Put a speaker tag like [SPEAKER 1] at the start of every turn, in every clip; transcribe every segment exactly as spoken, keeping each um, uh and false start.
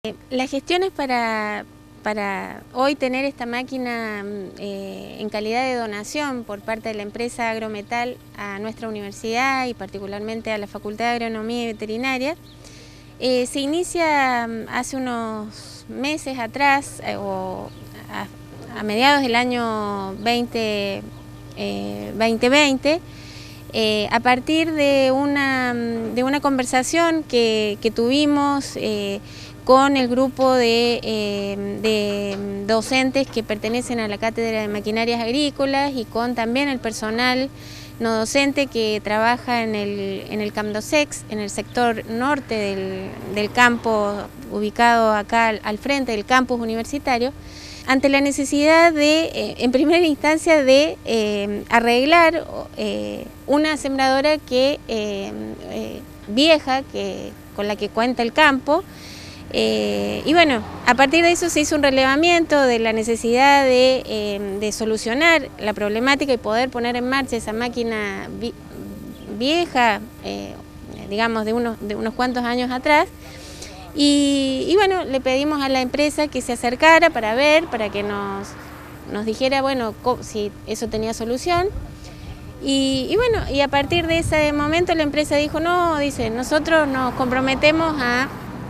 [SPEAKER 1] Eh, Las gestiones para, para hoy tener esta máquina eh, en calidad de donación por parte de la empresa Agrometal a nuestra universidad y particularmente a la Facultad de Agronomía y Veterinaria, eh, se inicia hace unos meses atrás, eh, o a, a mediados del año veinte veinte, eh, a partir de una, de una conversación que, que tuvimos eh, con el grupo de, eh, de docentes que pertenecen a la Cátedra de Maquinarias Agrícolas y con también el personal no docente que trabaja en el, en el CAMDOSEX, en el sector norte del, del campo, ubicado acá al, al frente del campus universitario, ante la necesidad de, eh, en primera instancia, de eh, arreglar eh, una sembradora que, eh, eh, vieja que, con la que cuenta el campo. Eh, y bueno, a partir de eso se hizo un relevamiento de la necesidad de, eh, de solucionar la problemática y poder poner en marcha esa máquina vi vieja, eh, digamos de unos, de unos cuantos años atrás. Y, y bueno, le pedimos a la empresa que se acercara para ver, para que nos, nos dijera, bueno, si eso tenía solución. Y, y bueno, y a partir de ese momento la empresa dijo, no, dice, nosotros nos comprometemos a...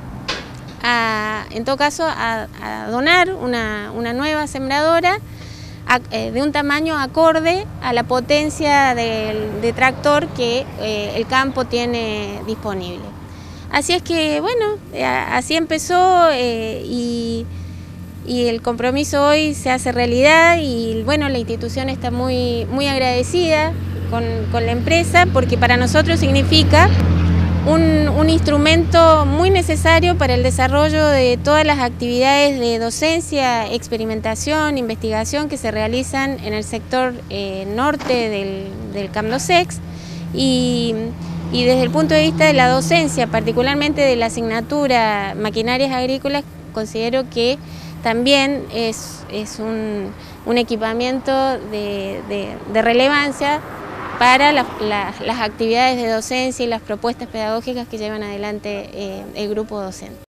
[SPEAKER 1] A, en todo caso, a, a donar una, una nueva sembradora a, eh, de un tamaño acorde a la potencia del, de tractor que eh, el campo tiene disponible. Así es que, bueno, eh, así empezó eh, y, y el compromiso hoy se hace realidad y, bueno, la institución está muy, muy agradecida con, con la empresa porque para nosotros significa Un, un instrumento muy necesario para el desarrollo de todas las actividades de docencia, experimentación, investigación que se realizan en el sector eh, norte del, del CAMDOSEX y, y desde el punto de vista de la docencia, particularmente de la asignatura Maquinarias Agrícolas, considero que también es, es un, un equipamiento de, de, de relevancia para la, la, las actividades de docencia y las propuestas pedagógicas que llevan adelante eh, el grupo docente.